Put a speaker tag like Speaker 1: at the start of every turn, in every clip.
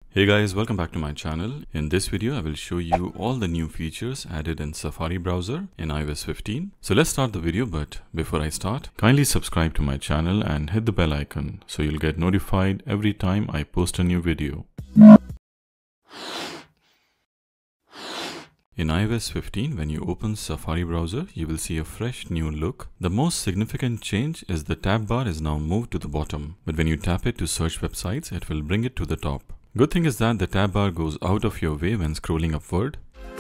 Speaker 1: Hey guys, welcome back to my channel. In this video, I will show you all the new features added in Safari browser in iOS 15. So let's start the video, but before I start, kindly subscribe to my channel and hit the bell icon so you'll get notified every time I post a new video. In iOS 15, when you open Safari browser, you will see a fresh new look. The most significant change is the tab bar is now moved to the bottom, but when you tap it to search websites, it will bring it to the top. Good thing is that the tab bar goes out of your way when scrolling upward.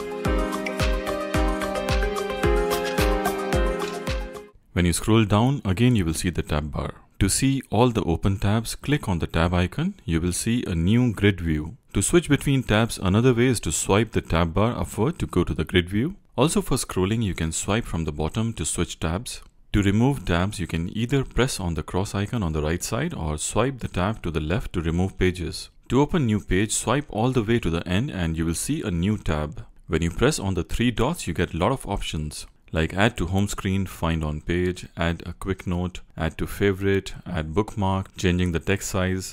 Speaker 1: When you scroll down, again you will see the tab bar. To see all the open tabs, click on the tab icon. You will see a new grid view. To switch between tabs, another way is to swipe the tab bar upward to go to the grid view. Also for scrolling, you can swipe from the bottom to switch tabs. To remove tabs, you can either press on the cross icon on the right side or swipe the tab to the left to remove pages. To open new page, swipe all the way to the end and you will see a new tab. When you press on the three dots, you get a lot of options like add to home screen, find on page, add a quick note, add to favorite, add bookmark, changing the text size.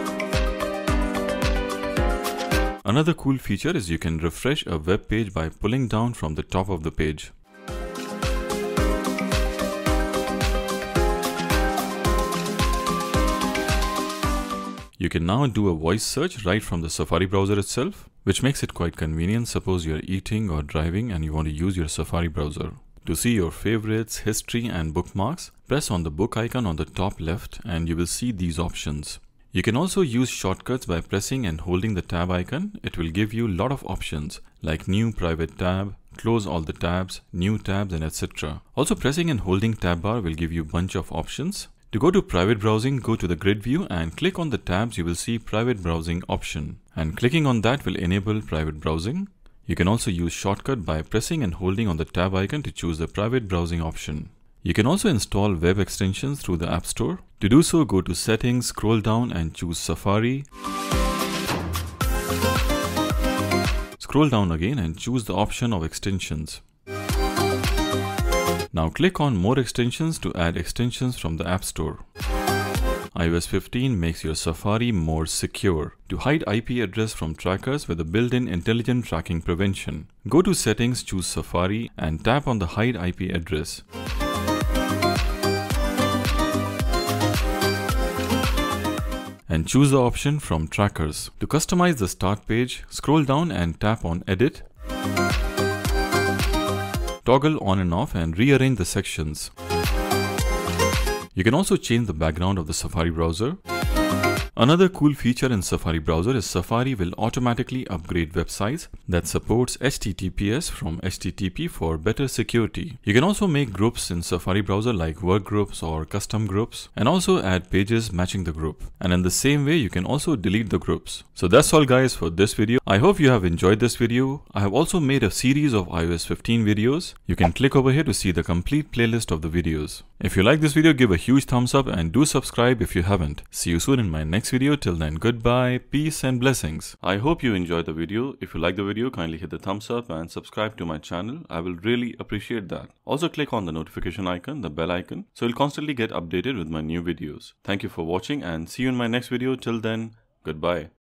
Speaker 1: Another cool feature is you can refresh a web page by pulling down from the top of the page. You can now do a voice search right from the Safari browser itself, which makes it quite convenient. Suppose you're eating or driving and you want to use your Safari browser. To see your favorites, history and bookmarks, press on the book icon on the top left and you will see these options. You can also use shortcuts by pressing and holding the tab icon. It will give you a lot of options like new private tab, close all the tabs, new tabs and etc. Also pressing and holding tab bar will give you a bunch of options. To go to private browsing, go to the grid view and click on the tabs. You will see private browsing option and clicking on that will enable private browsing. You can also use shortcut by pressing and holding on the tab icon to choose the private browsing option. You can also install web extensions through the App Store. To do so, go to settings, scroll down and choose Safari. Scroll down again and choose the option of extensions. Now click on more extensions to add extensions from the App Store. iOS 15 makes your Safari more secure. To hide IP address from trackers with a built-in intelligent tracking prevention, go to settings, choose Safari and tap on the hide IP address. And choose the option from trackers. To customize the start page, scroll down and tap on edit. Toggle on and off and rearrange the sections. You can also change the background of the Safari browser. Another cool feature in Safari browser is Safari will automatically upgrade websites that supports HTTPS from HTTP for better security. You can also make groups in Safari browser like work groups or custom groups and also add pages matching the group. And in the same way, you can also delete the groups. So that's all guys for this video. I hope you have enjoyed this video. I have also made a series of iOS 15 videos. You can click over here to see the complete playlist of the videos. If you like this video, give a huge thumbs up and do subscribe if you haven't. See you soon in my next video. Till then, goodbye, peace and blessings. I hope you enjoyed the video. If you like the video, kindly hit the thumbs up and subscribe to my channel. I will really appreciate that. Also click on the notification icon, the bell icon, so you'll constantly get updated with my new videos. Thank you for watching and see you in my next video. Till then, goodbye.